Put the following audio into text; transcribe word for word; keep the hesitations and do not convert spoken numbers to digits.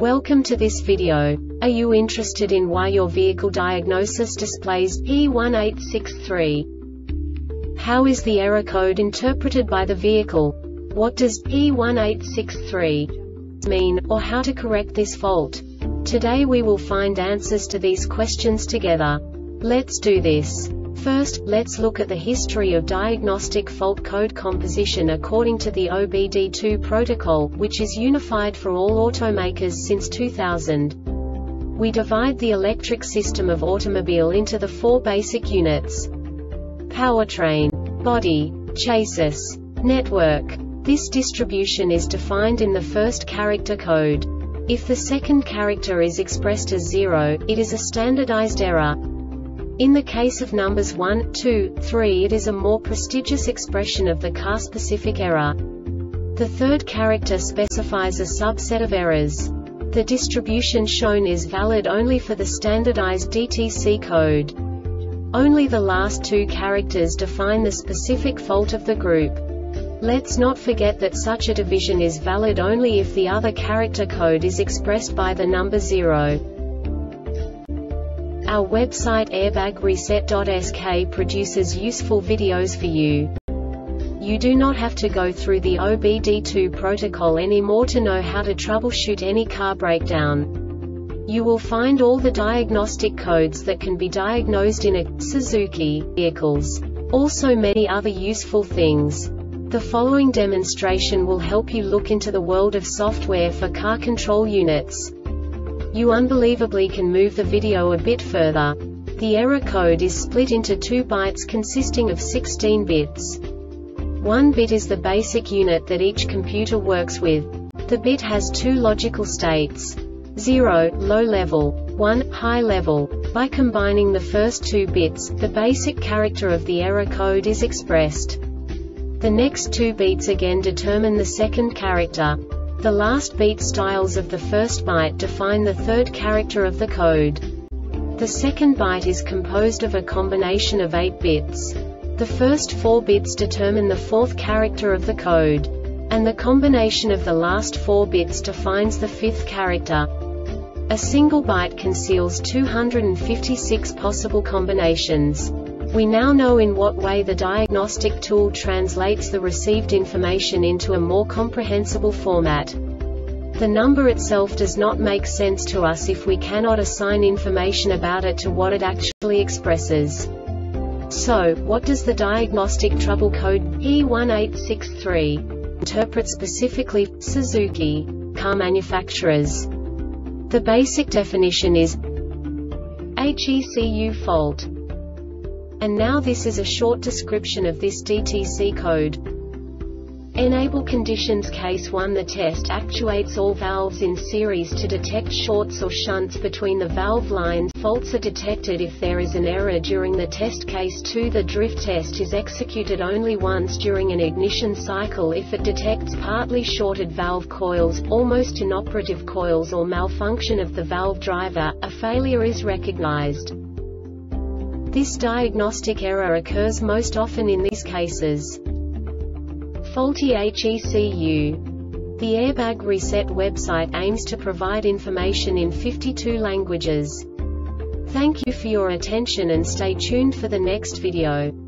Welcome to this video. Are you interested in why your vehicle diagnosis displays P one eight six three? How is the error code interpreted by the vehicle? What does P one eight six three mean, or how to correct this fault? Today we will find answers to these questions together. Let's do this. First, let's look at the history of diagnostic fault code composition according to the O B D two protocol, which is unified for all automakers since two thousand. We divide the electric system of automobile into the four basic units: powertrain, body, chassis, network. This distribution is defined in the first character code. If the second character is expressed as zero, it is a standardized error. In the case of numbers one, two, three, it is a more prestigious expression of the car-specific error. The third character specifies a subset of errors. The distribution shown is valid only for the standardized D T C code. Only the last two characters define the specific fault of the group. Let's not forget that such a division is valid only if the other character code is expressed by the number zero. Our website airbag reset dot S K produces useful videos for you. You do not have to go through the O B D two protocol anymore to know how to troubleshoot any car breakdown. You will find all the diagnostic codes that can be diagnosed in a Suzuki vehicles. Also many other useful things. The following demonstration will help you look into the world of software for car control units. You unbelievably can move the video a bit further. The error code is split into two bytes consisting of sixteen bits. One bit is the basic unit that each computer works with. The bit has two logical states: zero, low level, one, high level. By combining the first two bits, the basic character of the error code is expressed. The next two beats again determine the second character. The last beat styles of the first byte define the third character of the code. The second byte is composed of a combination of eight bits. The first four bits determine the fourth character of the code. And the combination of the last four bits defines the fifth character. A single byte conceals two hundred fifty-six possible combinations. We now know in what way the diagnostic tool translates the received information into a more comprehensible format. The number itself does not make sense to us if we cannot assign information about it to what it actually expresses. So, what does the diagnostic trouble code P one eight six three interpret specifically for Suzuki car manufacturers? The basic definition is H E C U fault. And now this is a short description of this D T C code. Enable conditions case one. The test actuates all valves in series to detect shorts or shunts between the valve lines. Faults are detected if there is an error during the test. Case two. The drift test is executed only once during an ignition cycle if it detects partly shorted valve coils, almost inoperative coils, or malfunction of the valve driver. A failure is recognized. This diagnostic error occurs most often in these cases: faulty H E C U. The Airbag Reset website aims to provide information in fifty-two languages. Thank you for your attention and stay tuned for the next video.